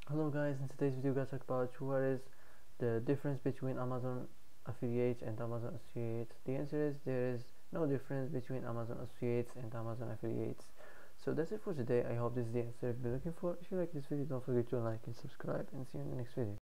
Hello guys, in today's video we're going to talk about what is the difference between Amazon affiliates and Amazon associates. The answer is there is no difference between Amazon associates and Amazon affiliates. So that's it for today. I hope this is the answer you've been looking for. If you like this video, don't forget to like and subscribe, and see you in the next video.